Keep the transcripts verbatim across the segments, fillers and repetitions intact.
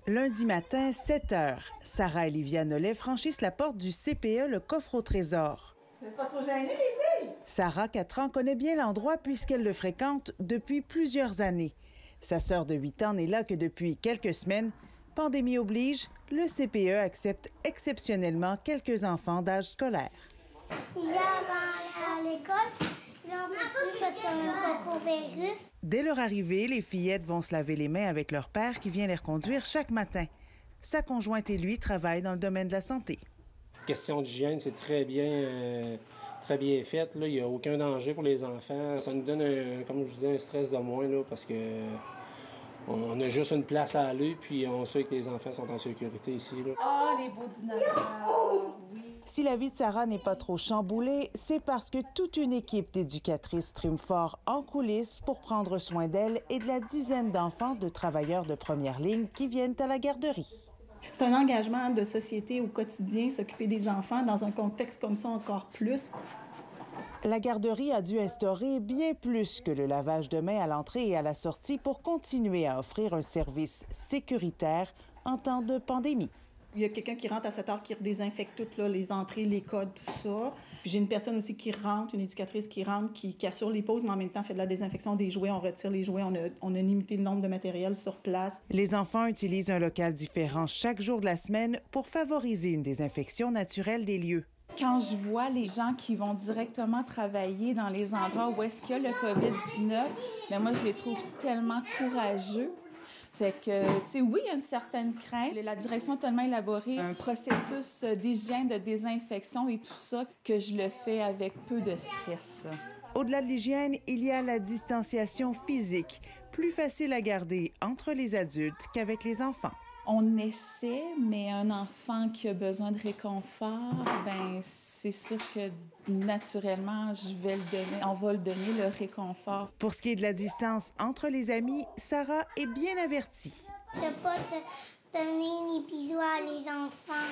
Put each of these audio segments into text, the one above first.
Lundi matin, sept heures, Sarah et Livia Nollet franchissent la porte du C P E, le coffre au trésor. Vous n'êtes pas trop gênés, les filles? Sarah, quatre ans, connaît bien l'endroit puisqu'elle le fréquente depuis plusieurs années. Sa sœur de huit ans n'est là que depuis quelques semaines. Pandémie oblige, le C P E accepte exceptionnellement quelques enfants d'âge scolaire. Hier, à l'école, là, on ne peut plus parce qu'on a un coco-virus. Dès leur arrivée, les fillettes vont se laver les mains avec leur père qui vient les reconduire chaque matin. Sa conjointe et lui travaillent dans le domaine de la santé. Question d'hygiène, c'est très bien, euh, très bien fait. Là. Il n'y a aucun danger pour les enfants. Ça nous donne, un, comme je vous disais, un stress de moins là, parce que on a juste une place à aller, puis on sait que les enfants sont en sécurité ici. Ah, oh, les beaux dinosaures! Oui. Si la vie de Sarah n'est pas trop chamboulée, c'est parce que toute une équipe d'éducatrices trime fort en coulisses pour prendre soin d'elle et de la dizaine d'enfants de travailleurs de première ligne qui viennent à la garderie. C'est un engagement de société au quotidien, s'occuper des enfants dans un contexte comme ça encore plus. La garderie a dû instaurer bien plus que le lavage de mains à l'entrée et à la sortie pour continuer à offrir un service sécuritaire en temps de pandémie. Il y a quelqu'un qui rentre à sept heures qui désinfecte toutes là, les entrées, les codes, tout ça. Puis j'ai une personne aussi qui rentre, une éducatrice qui rentre, qui, qui assure les pauses, mais en même temps fait de la désinfection des jouets. On retire les jouets, on a, on a limité le nombre de matériel sur place. Les enfants utilisent un local différent chaque jour de la semaine pour favoriser une désinfection naturelle des lieux. Quand je vois les gens qui vont directement travailler dans les endroits où est-ce qu'il y a le covid dix-neuf, bien moi, je les trouve tellement courageux. Fait que, tu sais, oui, il y a une certaine crainte. La direction a tellement élaboré un processus d'hygiène, de désinfection et tout ça que je le fais avec peu de stress. Au-delà de l'hygiène, il y a la distanciation physique, plus facile à garder entre les adultes qu'avec les enfants. On essaie, mais un enfant qui a besoin de réconfort, ben c'est sûr que naturellement, je vais le donner, on va le donner le réconfort. Pour ce qui est de la distance entre les amis, Sarah est bien avertie. De ne pas te donner les bisous à les enfants.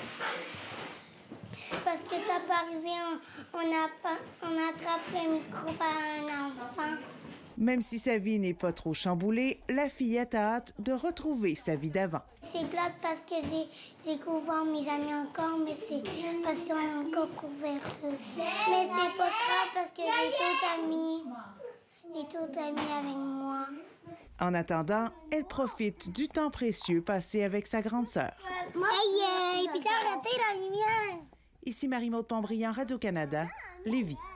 Parce que ça peut arriver, on, on, a, on attrape le micro par un enfant. Même si sa vie n'est pas trop chamboulée, la fillette a hâte de retrouver sa vie d'avant. C'est plate parce que j'ai découvert mes amis encore, mais c'est parce qu'on a encore couvert. Mais c'est pas grave parce que j'ai d'autres amis. J'ai d'autres amis avec moi. En attendant, elle profite du temps précieux passé avec sa grande sœur. Hey, hey, puis t'as arrêté la lumière! Ici Marie-Maude Pontbriand, Radio-Canada, Lévis.